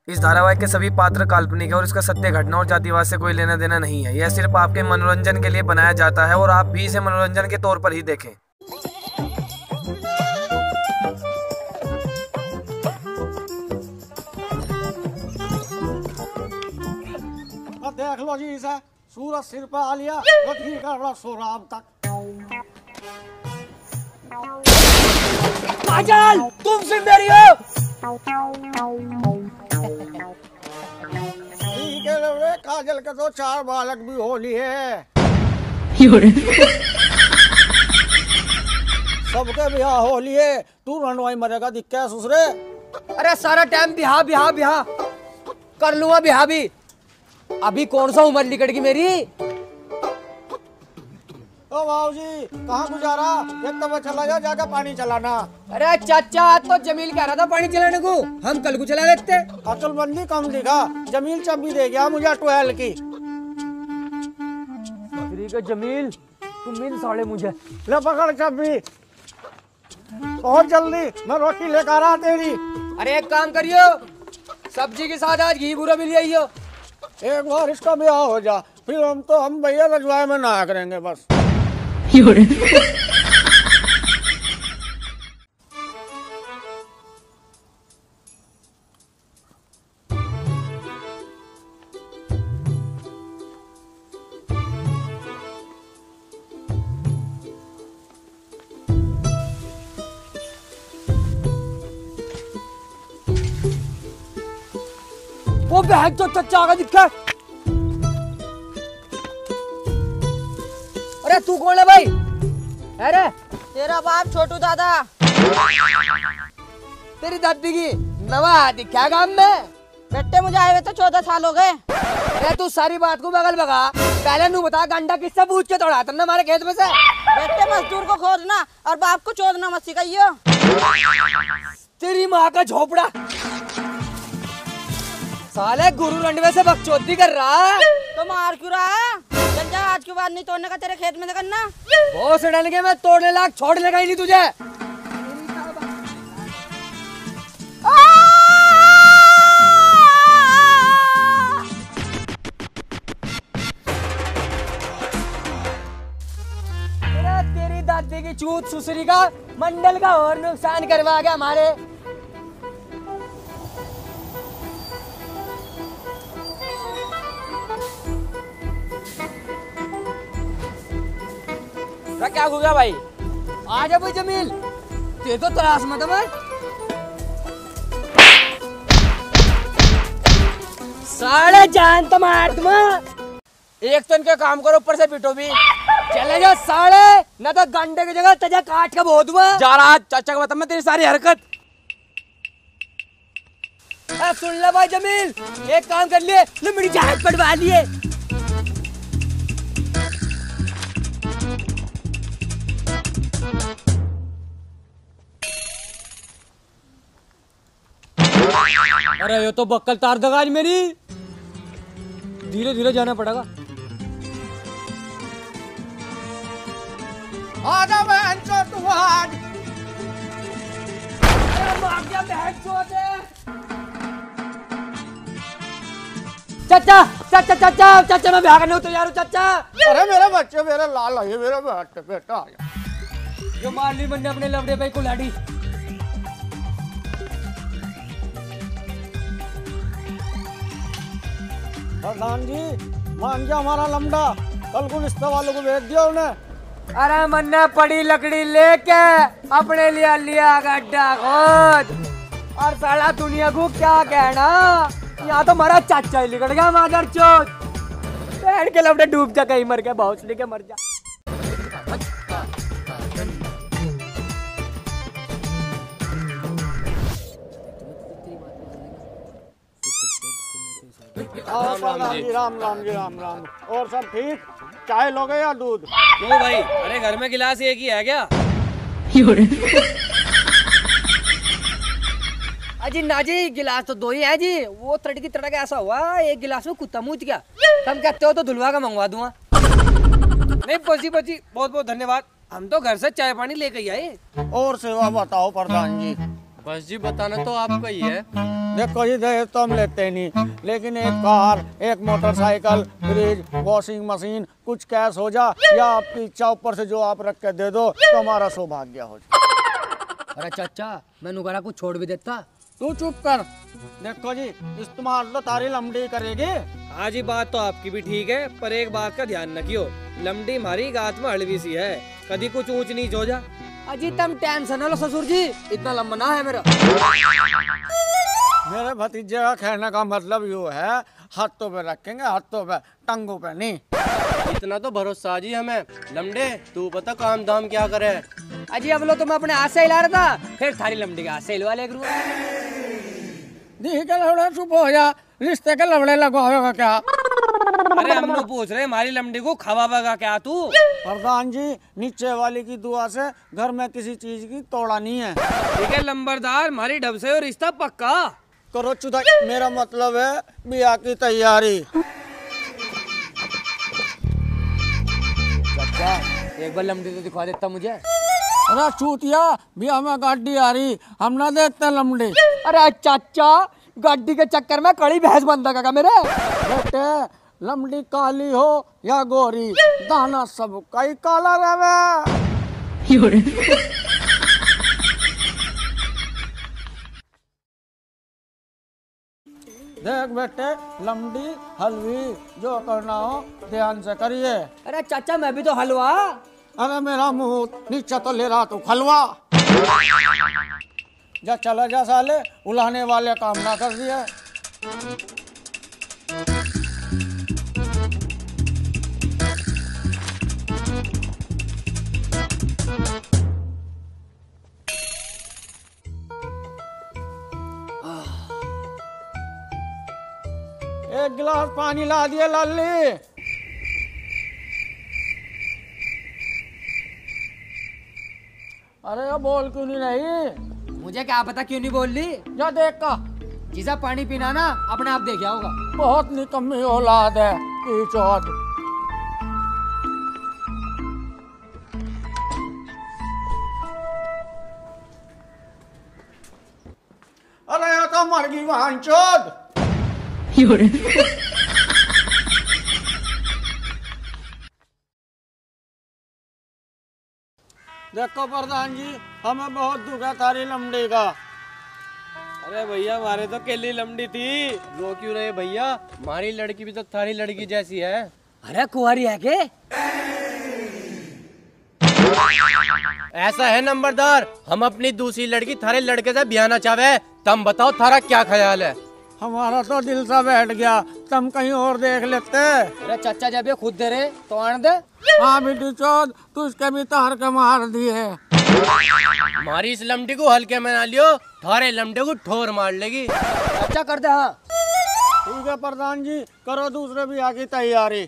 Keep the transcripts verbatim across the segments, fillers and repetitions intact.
इस धारावाहिक के सभी पात्र काल्पनिक है और इसका सत्य घटना और जातिवाद से कोई लेना देना नहीं है। यह सिर्फ आपके मनोरंजन के लिए बनाया जाता है और आप भी इसे मनोरंजन के तौर पर ही देखें। देख लो जी इसे, सूरज सिर पर आ लिया तो ठीक है, सो रहा अब तक। काजल, तुम सिर्फ मेरी हो। ठीक है रे, काजल के तो चार बालक भी हो लिए। सबके बिहार हो लिए, तू रंडवाई मरेगा दिख के ससुरे। अरे सारा टाइम बिहा बिहा बिहा कर लूंगा, बिहा भी। अभी कौन सा उम्र निकट गई मेरी। ओ बाबूजी, कहाँ गुजारा? एक तो चला जा, जाकर पानी चलाना। अरे चाचा, तो जमील कह रहा था पानी चलाने को, हम कल को चला लेते। अकलमंदी कम दिखा, जमील चब्बी दे गया मुझे ट्वेल्व की। के जमील, तुम मिल साले मुझे। ले पकड़ चब्बी, बहुत जल्दी, मैं रोटी लेकर आ रहा तेरी। अरे एक काम करियो, सब्जी के साथ आज घी पूरा मिल आइयो। एक बार इसका ब्याह हो जा, फिर हम तो हम भैया रजवाए में नहा करेंगे बस। वो बहन तो चचा का दिखा। अरे तू कौन है भाई? अरे तेरा बाप छोटू दादा। तेरी दादी की नवा दिखा गांव में। बेटे मुझे आए हुए तो चौदह साल हो गए। अरे तू सारी बात को बगल भगा, पहले नू बता गंडा किससे पूछ के तोड़ा तुमने हमारे खेत में से? बेटे मजदूर को खोदना और बाप को चोदना मत सिखाइयो। तेरी माँ का झोपड़ा, साले गुरु रंडवे से बकचोदी कर रहा है। तो मार क्यों रहा है? चल जा, आज के बाद नहीं तोड़ने का, तेरे खेत में से करना। वो से डल के मैं तोड़ने लायक छोड़ने का ही नहीं तुझे। तेरी दादी की चूत सुसरी का मंडल का और नुकसान करवा गया हमारे। क्या हो गया भाई? आजा भाई जमील, ते तो तलाश मत मैं। साले जान तो मार तुम। एक तो इनके काम करो, ऊपर से पिटो भी। चले जा साले, न तो गंडे की जगह तजा काट का बहुत हुआ। जा रहा चाचा को बता मैं तेरी सारी हरकत। सुन ले भाई जमील, एक काम कर लिए, मेरी जान पड़वा लिए। अरे ये तो बक्कल तार दगाज मेरी, धीरे धीरे जाना पड़ेगा। आजा बहन चो तू आज। अरे मार दिया बहन चोदे। चाचा चाचा चाचा चाचा मैं ब्याह करने तैयार हूँ चाचा। अरे मेरे बच्चे, मेरे लाल है, मेरे बेटे बेटा आया। जो मार ली मैंने अपने लवड़े भाई को लाड़ी। प्रधान जी, मान गया हमारा लमड़ा, कल को रिश्ते वालों को भेज दिया उन्हें। अरे मन्ना पड़ी लकड़ी लेके अपने लिए लिया गड्ढा खोद, और साला दुनिया को क्या कहना, यहाँ तो हमारा चाचा ही निकल गया मादर चोद। बैठ के लपटे डूब जा, कहीं मर गया, बहुत लेके मर जा। राम राम जी, राम राम जी, राम राम। और सब ठीक? चाय लोगे या दूध? क्यों भाई? अरे घर में गिलास एक ही है क्या? अजी नाजी, गिलास तो दो ही है जी। वो तड़की की तड़का ऐसा हुआ, एक गिलास में कुत्ता मुँच गया। तुम कहते हो तो धुलवा का मंगवा दूंगा। नहीं बची बची, बहुत बहुत धन्यवाद। हम तो घर से चाय पानी लेके आए। और सेवा बताओ प्रधान जी। बस जी, बताना तो आपका ही है। देखो जी दहेज तो हम लेते नहीं, लेकिन एक कार, एक मोटरसाइकिल, फ्रिज, वॉशिंग मशीन, कुछ कैश हो जा या आपकी इच्छा ऊपर से जो आप रख के दे दो तो हमारा सौभाग्य हो जाए। अरे चाचा मैंने कहा कुछ छोड़ भी देता। तू चुप कर। देखो जी इस्तेमाल तो तारी लंबी करेगी। हाँ जी बात तो आपकी भी ठीक है, पर एक बात का ध्यान रखियो, लमड़ी मारी गात में हड़वी सी है, कभी कुछ ऊंच नीच हो जा। अजी तुम टेंशन न लो ससुर जी, इतना लंबा ना है मेरा। मेरे भतीजे का कहने का मतलब यो है, हाथों पे रखेंगे, हाथों पे, टंगों पे नहीं। इतना तो भरोसा जी हमें। लमडे तू पता काम दाम क्या करे। अजी अब लो तुम अपने हाथ से हिला रहा था, फिर थारी लमड़ी का हाथ से हिलवा ले करूँ। दी के लवड़े चुप हो जा, रिश्ते के लवड़े लगवाएगा क्या? अरे हम लोग पूछ रहे हमारी लमड़ी को खवाएगा क्या तू? प्रधान जी नीचे वाली की दुआ से घर में किसी चीज की तोड़ा नहीं है। ठीक है लंबरदार, हमारी ढब से रिश्ता पक्का करो चुदा। मेरा मतलब है ब्याह की तैयारी। चाचा एक बार लमड़ी तो दिखा देता मुझे। अरे चूतिया, ब्याह में गाड़ी आ रही, हम ना देखते लमड़ी। अरे चाचा गाड़ी के चक्कर में कड़ी भैंस बंद का मेरे बेटे, लमड़ी काली हो या गोरी, दाना सब कई काला रहे। देख बेटे, लमड़ी हलवी जो करना हो ध्यान से करिए। अरे चाचा मैं भी तो हलवा। अरे मेरा मुंह नीचे तो ले रहा तू खलवा। जा चला जा साले, उलाने वाले काम ना कर दिया। एक गिलास पानी ला दिया लाली। अरे ये बोल क्यों नहीं रही? मुझे क्या पता क्यों नहीं बोल ली। जा देख का जिसा पानी पीना ना अपने आप देखा होगा। बहुत निकम्मी औलाद है की चौथ। अरे ये तो मर गई वहां चौथ। देखो प्रधान जी, हमें बहुत दुख है थारी लमड़ी का। अरे भैया हमारे तो केली लमड़ी थी। रो क्यों रहे भैया, हमारी लड़की भी तो थारी लड़की जैसी है। अरे कुंवारी है के? ऐसा है नंबरदार, हम अपनी दूसरी लड़की थारे लड़के से ब्याहना चाहे। तुम बताओ थारा क्या ख्याल है? हमारा तो दिल सा बैठ गया, तुम कहीं और देख लेते। अरे चाचा जब ये खुद दे रहे तो आने दे। हाँ बेटी चौथ, तू इसके भी तार के मार दिए। हमारी इस लमड़ी को हल्के में ना लियो, थारे लमड़े को ठोर मार लेगी। चाचा कर दे। हाँ ठीक है प्रधान जी, करो दूसरे ब्याह की तैयारी।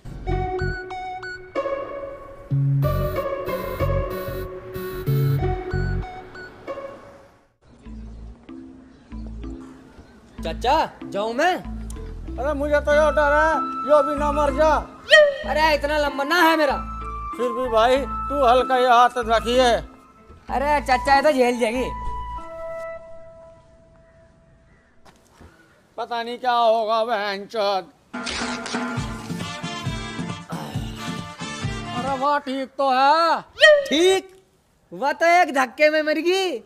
चाचा जाऊं मैं? अरे मुझे तो ये डर है यो भी ना मर जा। अरे इतना लंबा ना है मेरा। फिर भी भाई तू हल्का ही हाथ रखिए। अरे चाचा ये तो झेल जाएगी। पता नहीं क्या होगा बहन चौथ। अरे वाह ठीक तो है। ठीक वह तो एक धक्के में मर गई।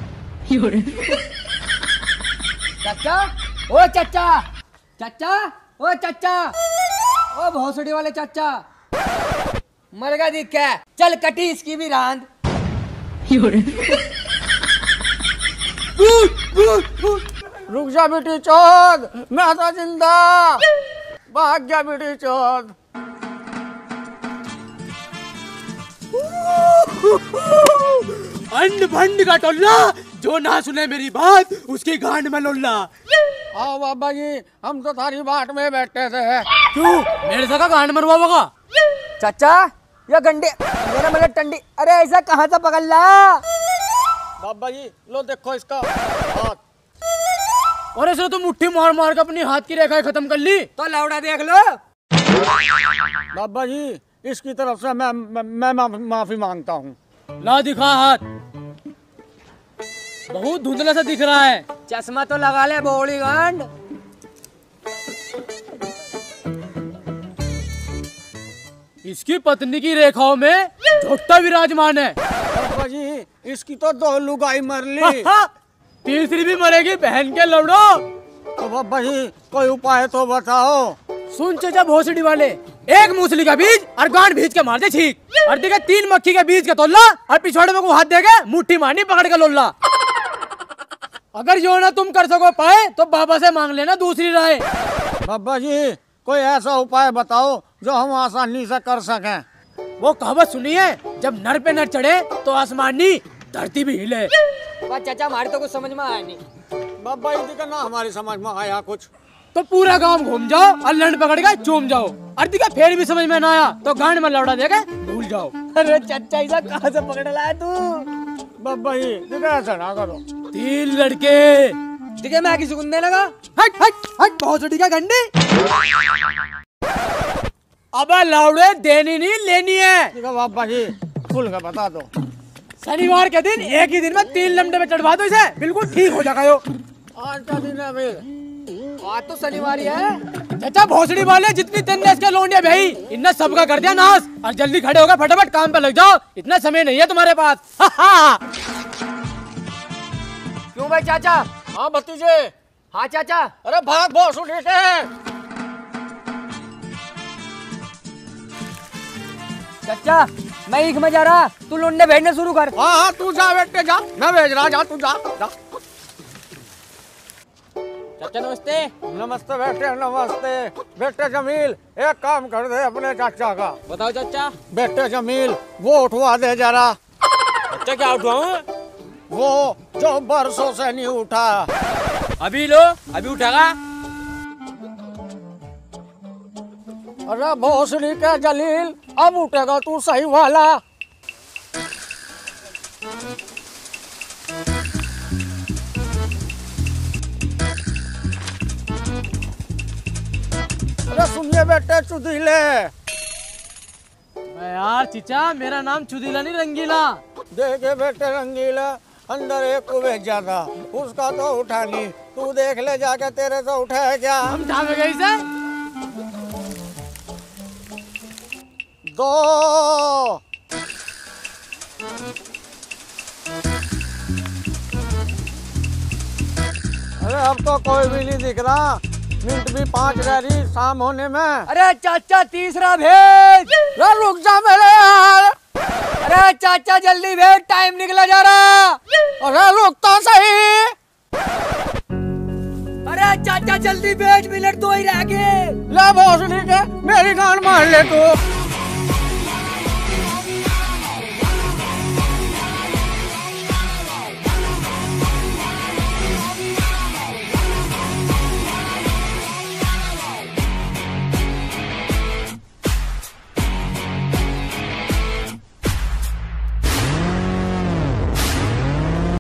चाचा ओ चाचा, चाचा ओ चाचा, ओ भौसड़ी वाले चाचा मर गया दिख क्या? चल कटी इसकी भी रांद। रुक जा बेटी चौथ, मैं तो जिंदा। भाग गया बेटी चौथ। अंड भंड का टोला, जो ना सुने मेरी बात उसकी गांड में लोला। आओ बाबा जी, हम तो थारी बाट में बैठे थे। क्यों मेरे सका गांड मरवा होगा? चाचा ये गंडे मेरा मतलब टंडी। अरे ऐसा कहाँ से पकड़ ला? बाबा जी लो देखो इसका हाथ। और ऐसे तो मुट्ठी मार मार के अपनी हाथ की रेखा खत्म कर ली। तो लौड़ा देख लो। बाबा जी इसकी तरफ से मैं मैं, मैं मा, माफी मांगता हूँ। ला दिखा हाथ। बहुत धुंधला सा दिख रहा है। चश्मा तो लगा ले बॉडी गार्ड। इसकी पत्नी की रेखाओं में झोटा विराजमान है। बाबा जी इसकी तो दो लुगाई मर ली, तीसरी भी मरेगी बहन के लौड़ो। तो बाबा जी कोई उपाय तो बताओ। सुन चाचा भोसड़ी वाले, एक मूसली का बीज और गांठ भीज के मार दे छीक, और देखा तीन मक्खी के बीज का तोल्ला और पिछवाड़े में को हाथ देके मुट्ठी मारनी पकड़ के लोल्ला। अगर यो ना तुम कर सको पाए तो बाबा से मांग लेना दूसरी राय। बाबा जी कोई ऐसा उपाय बताओ जो हम आसानी से कर सकें। वो कहावत सुनी है, जब नर पे नर चढ़े तो आसमानी धरती भी हिले। वाह चाचा हमारे तो कुछ समझ में आया नहीं। बाबा जी का ना हमारी समझ में आया कुछ। तो पूरा गांव घूम जाओ और लंड पकड़ के चूम जाओ, और दिखा फिर भी समझ में ना आया तो गांड में लौड़ा देके भूल जाओ। अरे चाचा ऐसा कहाँ से पकड़ लाया तू? बाबा जी दिखा ऐसा ना करो। तीन लड़के दिखे मैं किसी को नहीं लगा। हट हट हट भोसड़ी का गंडी। अबे लाउड़े देनी नहीं लेनी है। देखो बाबा जी खुल के बता दो। शनिवार के दिन एक ही दिन में तीन लमडे में चढ़वा दो इसे, बिल्कुल ठीक हो जाएगा यो। आज का दिन है फिर? आज तो शनिवार ही है। चाचा भोसड़ी वाले जितनी तेने इसके लोंडिया भाई इनने सबका कर दिया नाश, और जल्दी खड़े होकर फटाफट काम पे लग जाओ, इतना समय नहीं है तुम्हारे पास। क्यों भाई चाचा? हाँ भतीजे। हाँ चाचा। अरे भाग बहुत उठे थे। चाचा मैं ईख में जा रहा, तू लुंडे भेजने शुरू कर। हाँ हाँ तू जा बेटे जा, मैं भेज रहा, जा तू जा, जा। चाचा नमस्ते। नमस्ते बेटे नमस्ते। बेटे जमील एक काम कर दे अपने चाचा का। बताओ चाचा। बेटे जमील वो उठवा दे जरा। चाचा क्या उठवाऊं? वो जो बरसों से नहीं उठा। अभी लो, अभी उठागा। अरे भोसड़ी के जलील अब उठेगा तू सही वाला। अरे सुनिए बेटे चुदीले। यार चीचा मेरा नाम चुदीला नहीं रंगीला। देखे बेटे रंगीला अंदर एक को भेज जाता, उसका तो उठा नहीं, तू देख ले जाके तेरे से उठा है क्या? हम जावेंगे इसे। दो अरे अब तो कोई भी नहीं दिख रहा, मिनट भी पाँच रह रही शाम होने में। अरे चाचा तीसरा भेज। रुक जा मेरे यार। अरे चाचा जल्दी भेज, टाइम निकला जा रहा। अरे रुक तो सही। अरे चाचा जल्दी भेज, मिनट दो ही रह गए। ले भोसड़ी के मेरी गांड मार ले तू।